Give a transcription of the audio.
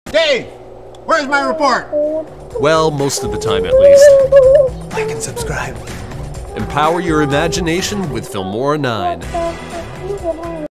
Dave, where's my report? Well, most of the time at least. Like and subscribe. Empower your imagination with Filmora 9.